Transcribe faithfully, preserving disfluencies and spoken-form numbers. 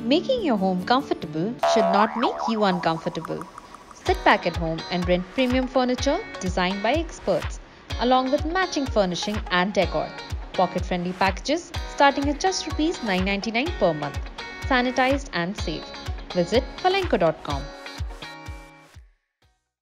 Making your home comfortable should not make you uncomfortable. Sit back at home and rent premium furniture designed by experts, along with matching furnishing and decor. Pocket-friendly packages starting at just rupees nine ninety-nine per month. Sanitized and safe. Visit Furlenco dot com.